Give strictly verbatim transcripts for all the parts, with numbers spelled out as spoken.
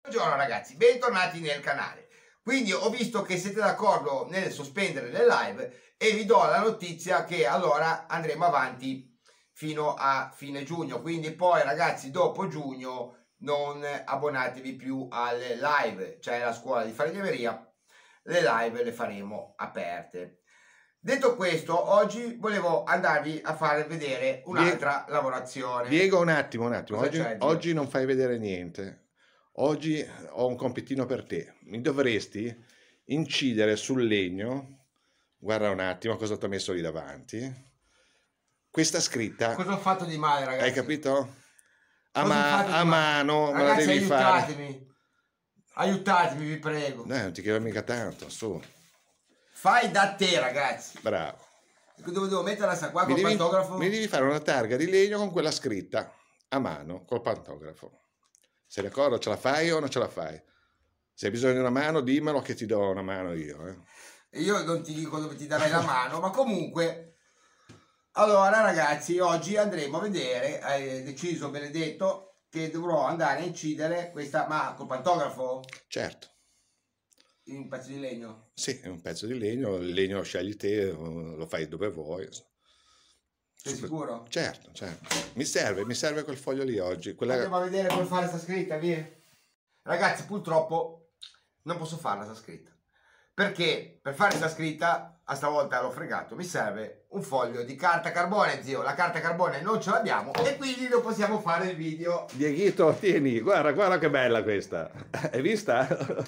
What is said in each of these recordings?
Buongiorno ragazzi, bentornati nel canale. Quindi ho visto che siete d'accordo nel sospendere le live e vi do la notizia che allora andremo avanti fino a fine giugno. Quindi poi ragazzi, dopo giugno non abbonatevi più alle live, cioè la scuola di falegnameria, le live le faremo aperte. Detto questo, oggi volevo andarvi a far vedere un'altra lavorazione. Diego, un attimo, un attimo, oggi, Oggi, oggi non fai vedere niente. Oggi ho un compitino per te. Mi dovresti incidere sul legno, guarda un attimo cosa ti ho messo lì davanti, questa scritta. Cosa ho fatto di male, ragazzi? Hai capito? A, ma a mano, ragazzi, me la devi aiutatemi. fare. Aiutatemi, vi prego. No, non ti chiedo mica tanto, su. Fai da te, ragazzi. Bravo. Dove devo metterla sta qua mi col devi, pantografo? Mi devi fare una targa di legno con quella scritta a mano, col pantografo. Sei d'accordo? Ce la fai o non ce la fai? Se hai bisogno di una mano, dimmelo che ti do una mano io. Eh. Io non ti dico dove ti darei la mano, ma comunque... Allora ragazzi, oggi andremo a vedere, hai deciso Benedetto, che dovrò andare a incidere questa... Ma col pantografo? Certo. In un pezzo di legno? Sì, è un pezzo di legno, il legno lo scegli te, lo fai dove vuoi. Sei sicuro? Certo, certo. Mi serve, mi serve quel foglio lì oggi. Quella... Andiamo a vedere come fare sta scritta, via. Ragazzi, purtroppo non posso farla sta scritta. Perché per fare sta scritta, a stavolta l'ho fregato, mi serve un foglio di carta carbone, zio. La carta carbone non ce l'abbiamo e quindi non possiamo fare il video. Dieghito, tieni, guarda, guarda che bella questa. Hai vista?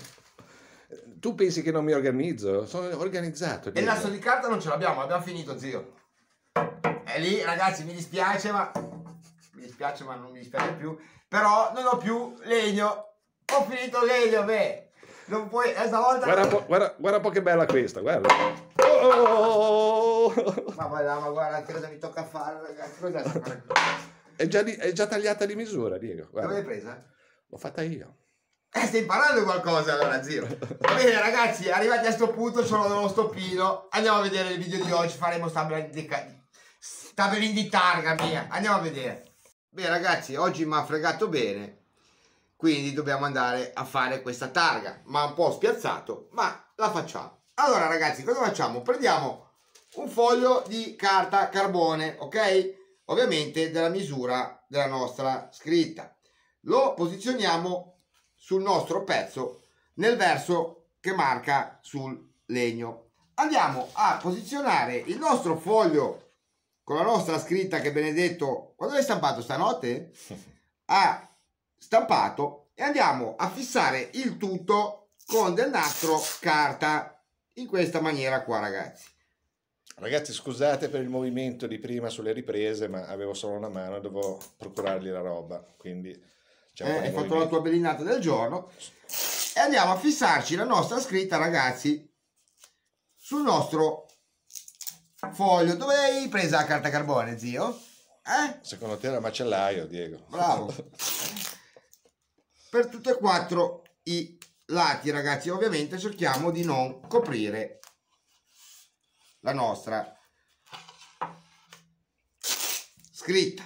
Tu pensi che non mi organizzo? Sono organizzato. E il nastro di carta non ce l'abbiamo, abbiamo finito, zio. E lì, ragazzi, mi dispiace, ma... Mi dispiace, ma non mi dispiace più. Però non ho più legno. Ho finito il legno, beh. Non puoi... Eh, stavolta... Guarda, po, guarda, guarda un po' che bella questa, guarda. Oh! Ma guarda, ma guarda anche cosa mi tocca fare, ragazzi. Cos'è sta cosa qui? È già, di, è già tagliata di misura, Diego. Guarda. Dove l'hai presa? L'ho fatta io. Eh, stai imparando qualcosa allora, zio. Va bene, ragazzi, arrivati a sto punto, sono nello stoppino. Andiamo a vedere il video di oggi. Faremo stabili di targa mia. Andiamo a vedere. Bene, ragazzi, oggi mi ha fregato bene. Quindi dobbiamo andare a fare questa targa. Ma un po' spiazzato, ma la facciamo. Allora, ragazzi, cosa facciamo? Prendiamo un foglio di carta carbone, ok? Ovviamente della misura della nostra scritta. Lo posizioniamo sul nostro pezzo nel verso che marca sul legno. Andiamo a posizionare il nostro foglio con la nostra scritta che Benedetto, quando l'hai stampato stanotte? Ha stampato e andiamo a fissare il tutto con del nastro carta in questa maniera qua, ragazzi. Ragazzi, scusate per il movimento di prima sulle riprese, ma avevo solo una mano e dovevo procurargli la roba, quindi Eh, hai fatto la tua bellinata del giorno e andiamo a fissarci la nostra scritta, ragazzi, sul nostro foglio. Dove hai presa la carta carbone, zio? Eh? Secondo te era macellaio, Diego? Bravo. Per tutti e quattro i lati, ragazzi. Ovviamente cerchiamo di non coprire la nostra scritta.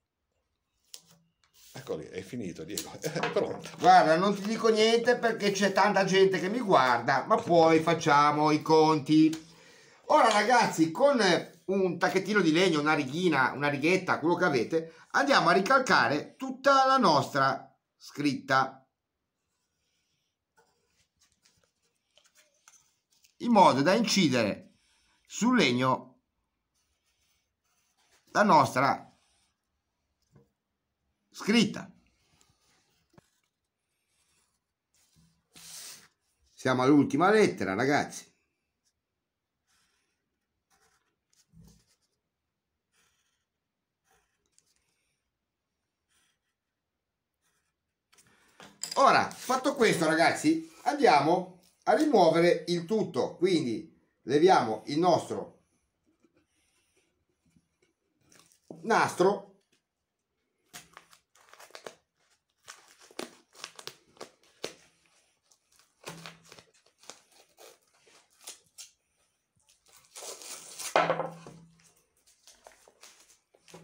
Ecco lì, è finito, Diego, è pronto. Guarda, non ti dico niente perché c'è tanta gente che mi guarda, ma poi facciamo i conti. Ora, ragazzi, con un tacchettino di legno, una righina, una righetta, quello che avete, andiamo a ricalcare tutta la nostra scritta in modo da incidere sul legno la nostra scritta. Siamo all'ultima lettera, ragazzi. Ora, fatto questo, ragazzi, andiamo a rimuovere il tutto. Quindi leviamo il nostro nastro.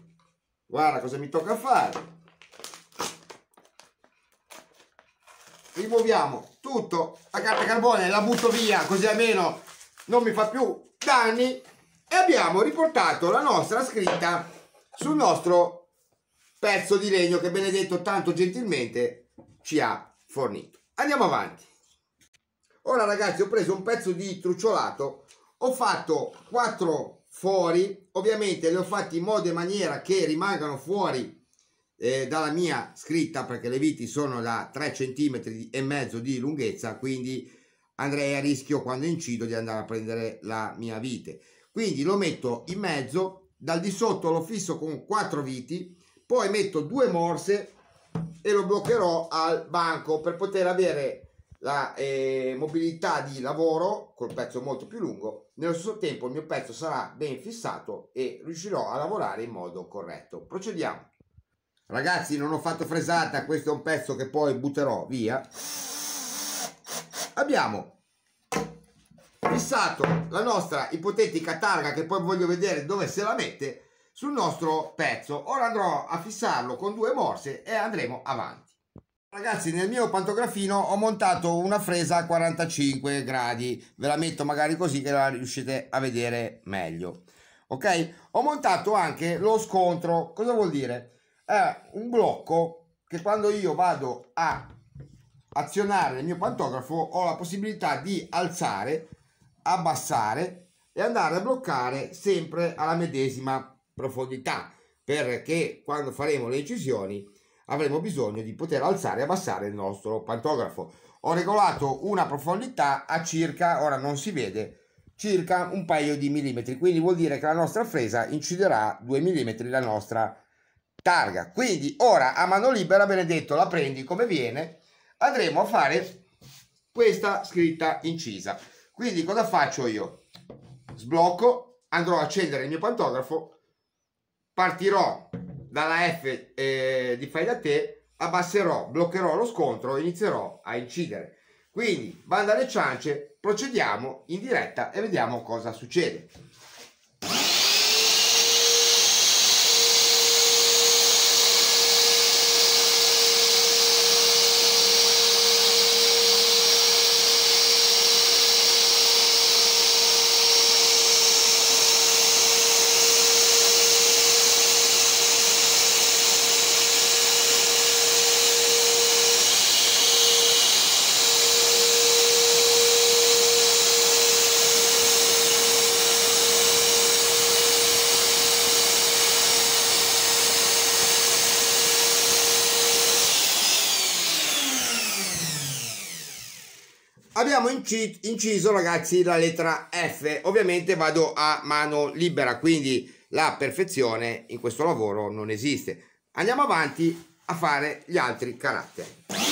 Guarda cosa mi tocca fare. rimuoviamo tutto, la carta carbone la butto via così almeno non mi fa più danni, e abbiamo riportato la nostra scritta sul nostro pezzo di legno che Benedetto tanto gentilmente ci ha fornito. Andiamo avanti. Ora ragazzi, ho preso un pezzo di trucciolato, ho fatto quattro fori, ovviamente li ho fatti in modo e maniera che rimangano fuori eh, dalla mia scritta, perché le viti sono da tre centimetri e mezzo di lunghezza, quindi andrei a rischio quando incido di andare a prendere la mia vite. Quindi lo metto in mezzo, dal di sotto lo fisso con quattro viti, poi metto due morse e lo bloccherò al banco per poter avere la eh, mobilità di lavoro col pezzo molto più lungo. Nello stesso tempo il mio pezzo sarà ben fissato e riuscirò a lavorare in modo corretto. Procediamo. Ragazzi, non ho fatto fresata, questo è un pezzo che poi butterò via. Abbiamo fissato la nostra ipotetica targa, che poi voglio vedere dove se la mette, sul nostro pezzo. Ora andrò a fissarlo con due morse e andremo avanti. Ragazzi, nel mio pantografino ho montato una fresa a quarantacinque gradi, ve la metto magari così che la riuscite a vedere meglio. Ok? Ho montato anche lo scontro. Cosa vuol dire? È un blocco che quando io vado a azionare il mio pantografo ho la possibilità di alzare, abbassare e andare a bloccare sempre alla medesima profondità, perché quando faremo le incisioni avremo bisogno di poter alzare e abbassare il nostro pantografo. Ho regolato una profondità a circa, ora non si vede, circa un paio di millimetri, quindi vuol dire che la nostra fresa inciderà due millimetri la nostra targa. Quindi ora a mano libera, Benedetto, la prendi come viene, andremo a fare questa scritta incisa. Quindi cosa faccio io? Sblocco, andrò a accendere il mio pantografo, partirò dalla F eh, di fai da te, abbasserò, bloccherò lo scontro e inizierò a incidere. Quindi banda alle ciance, procediamo in diretta e vediamo cosa succede. Abbiamo inciso ragazzi la lettera F, ovviamente vado a mano libera, quindi la perfezione in questo lavoro non esiste. Andiamo avanti a fare gli altri caratteri.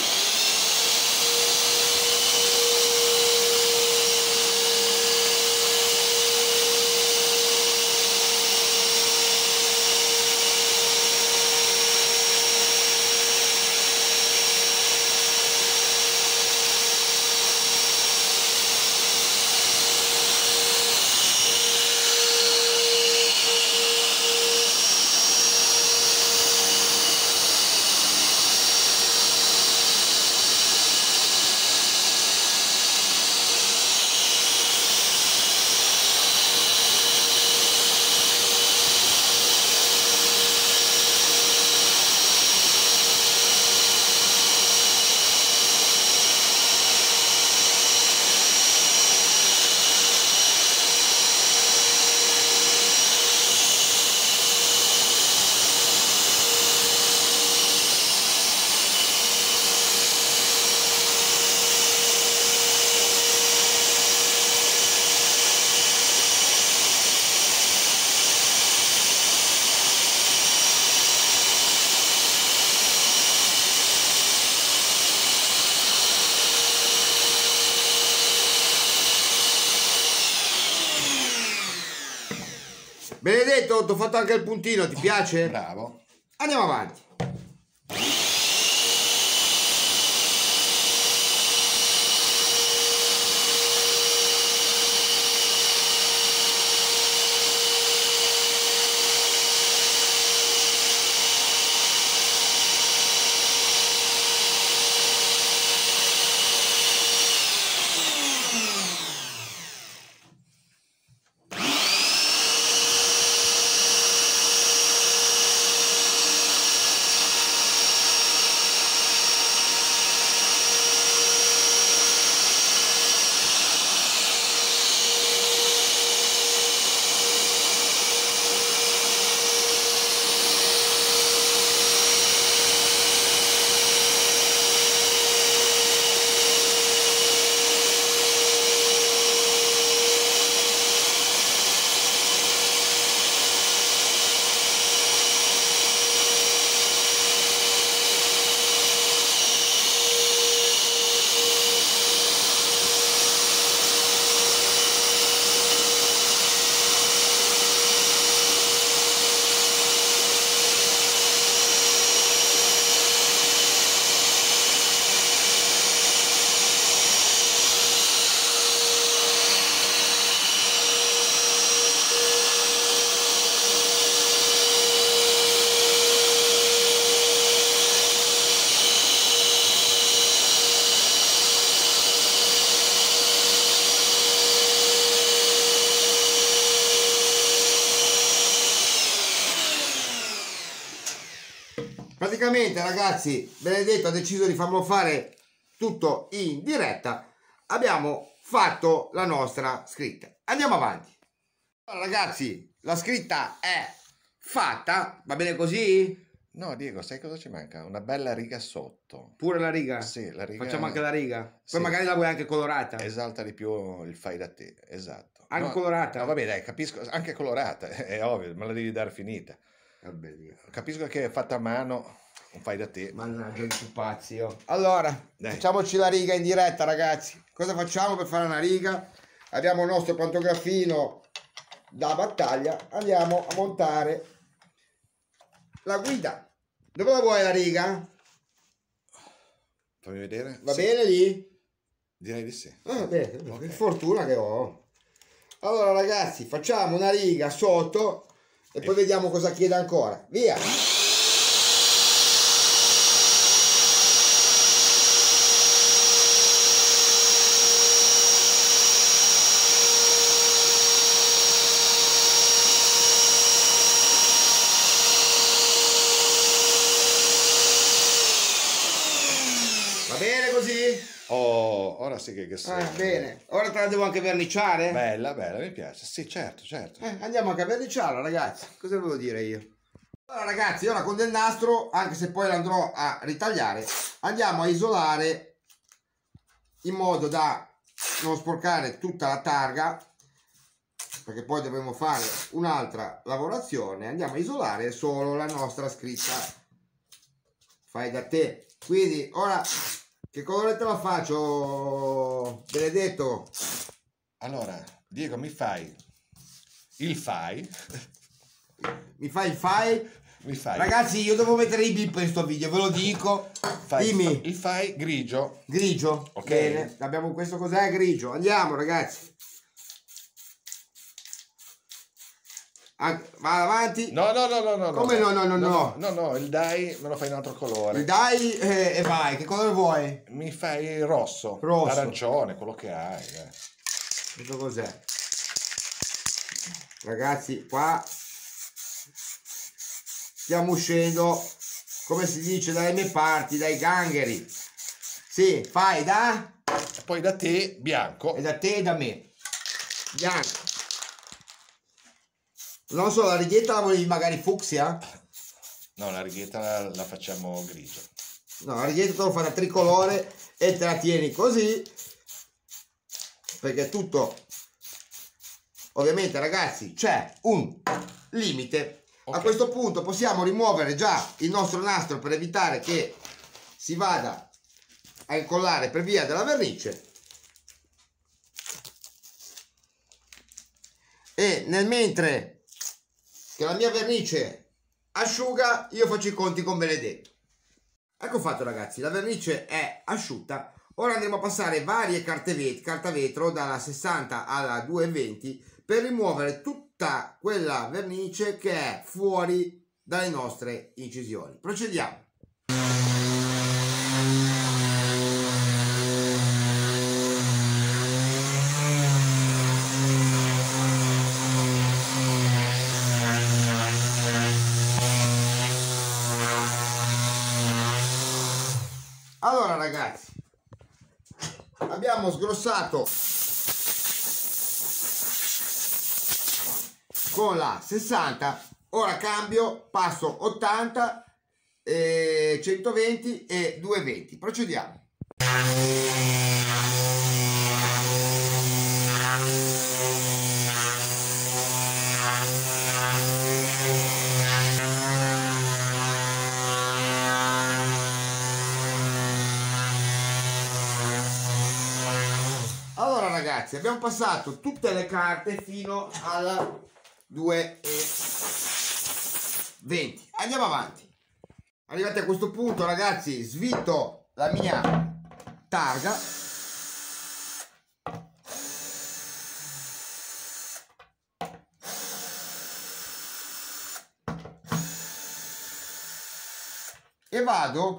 Benedetto, ti ho fatto anche il puntino, ti piace? Bravo. Andiamo avanti. praticamente ragazzi, Benedetto ha deciso di farlo fare tutto in diretta. Abbiamo fatto la nostra scritta. Andiamo avanti. Allora, ragazzi, la scritta è fatta, va bene così? No, Diego, sai cosa ci manca? Una bella riga sotto. Pure la riga? Sì, la riga. Facciamo anche la riga. Poi Sì. magari la vuoi anche colorata. Esalta di più il fai da te, esatto. Anche no, colorata? No, vabbè, dai, capisco, anche colorata, è ovvio, me la devi dare finita. Vabbè, Dio. Capisco che è fatta a mano, un fai da te. Mannaggia i pupazzi, io. Allora, Dai. facciamoci la riga in diretta, ragazzi. Cosa facciamo per fare una riga? Abbiamo il nostro pantografino da battaglia. Andiamo a montare la guida. Dove la vuoi la riga? Fammi vedere. Va Sì, bene lì? direi di sì. Ah, beh, Ok. che fortuna che ho. Allora, ragazzi, facciamo una riga sotto e poi vediamo cosa chiede ancora. Via! Va bene così? Oh, ora sì che, che sei. Ah, bene. Ora te la devo anche verniciare? Bella, bella, mi piace. Sì, certo, certo. Eh, andiamo anche a verniciarla, ragazzi. Cosa devo dire io? Allora, ragazzi, ora con del nastro, anche se poi l'andrò a ritagliare, andiamo a isolare in modo da non sporcare tutta la targa, perché poi dovremo fare un'altra lavorazione. Andiamo a isolare solo la nostra scritta fai da te. Quindi ora che colore te la faccio, Benedetto? Allora, Diego, mi fai il fai. Mi fai il fai? Mi fai. Ragazzi, io devo mettere i bip in sto video, ve lo dico. Fai Dimmi. il fai grigio. Grigio. Ok. Bene. Abbiamo questo cos'è? Grigio. Andiamo, ragazzi. An- va avanti. No, no, no, no, no. Come no, no, no, no? No, no, il dai me lo fai in un altro colore. Dai eh, e vai. Che colore vuoi? Mi fai rosso. Rosso. Arancione, quello che hai. eh. Questo cos'è? Ragazzi, qua stiamo uscendo, come si dice dalle mie parti, dai gangheri. Sì, fai da... E poi da te, bianco. E da te e da me. Bianco. Non so, la righetta la volevi magari fucsia? No, la righetta la, la facciamo grigio. No, la righetta te lo fa da tricolore e te la tieni così. Perché tutto... Ovviamente, ragazzi, c'è un limite. Ok. A questo punto possiamo rimuovere già il nostro nastro per evitare che si vada a incollare per via della vernice. E nel mentre che la mia vernice asciuga, io faccio i conti con Benedetto. Ecco fatto, ragazzi, la vernice è asciutta. Ora andremo a passare varie carte vet- carta vetro dalla sessanta alla duecentoventi per rimuovere tutta quella vernice che è fuori dalle nostre incisioni. Procediamo. Allora, ragazzi, abbiamo sgrossato con la sessanta, ora cambio, passo ottanta, eh, centoventi e duecentoventi. Procediamo. Allora, ragazzi, abbiamo passato tutte le carte fino alla duecentoventi. Andiamo avanti. Arrivati a questo punto, ragazzi, svito la mia targa. E vado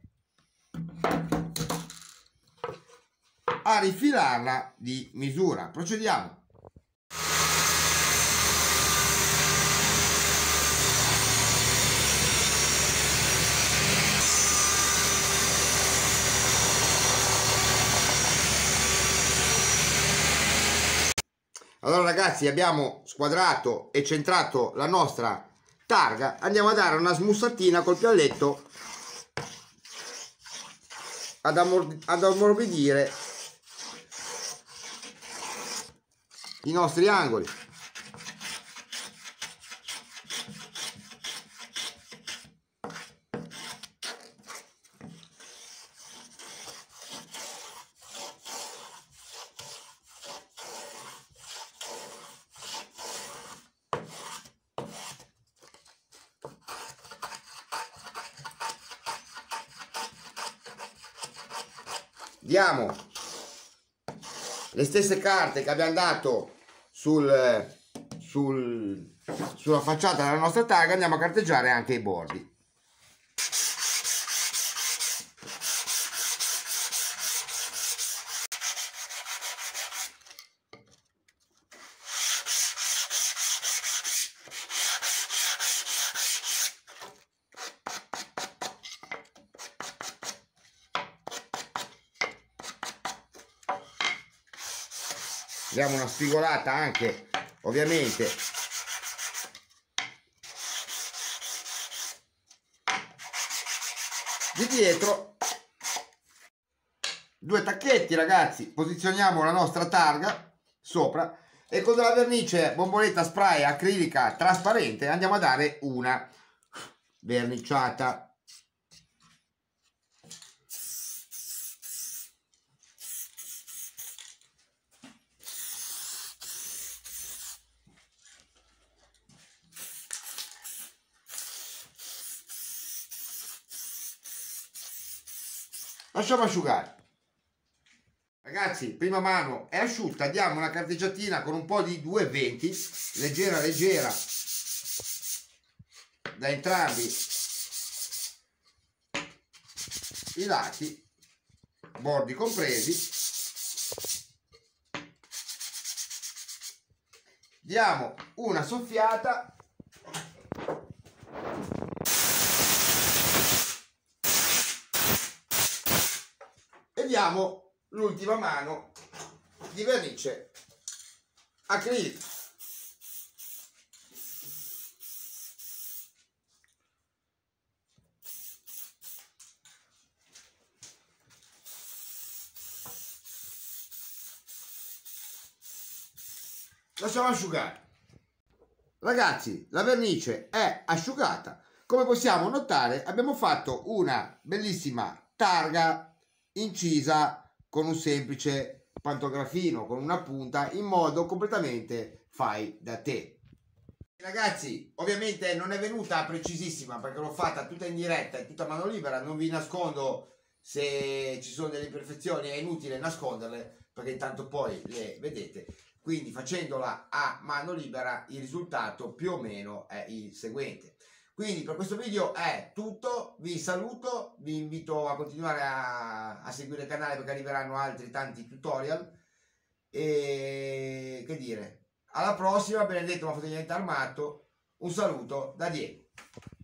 a rifilarla di misura. Procediamo. Allora ragazzi, abbiamo squadrato e centrato la nostra targa, andiamo a dare una smussatina col pialletto ad, ammor ad ammorbidire i nostri angoli. Diamo le stesse carte che abbiamo dato sul, sul, sulla facciata della nostra targa, andiamo a carteggiare anche i bordi. Diamo una spigolata anche ovviamente di dietro, due tacchetti ragazzi, posizioniamo la nostra targa sopra e con della vernice bomboletta spray acrilica trasparente andiamo a dare una verniciata. Lasciamo asciugare. Ragazzi, prima mano è asciutta, diamo una carteggiatina con un po' di due venti, leggera leggera, da entrambi i lati, bordi compresi. Diamo una soffiata. Diamo l'ultima mano di vernice acrilica. Lasciamo asciugare. Ragazzi, la vernice è asciugata. Come possiamo notare, abbiamo fatto una bellissima targa incisa con un semplice pantografino, con una punta, in modo completamente fai da te. Ragazzi, ovviamente non è venuta precisissima perché l'ho fatta tutta in diretta e tutta a mano libera, non vi nascondo se ci sono delle imperfezioni, è inutile nasconderle perché intanto poi le vedete. Quindi facendola a mano libera il risultato più o meno è il seguente. Quindi per questo video è tutto, vi saluto, vi invito a continuare a, a seguire il canale perché arriveranno altri tanti tutorial e che dire, alla prossima, Benedetto ma fate niente armato, un saluto da Diego.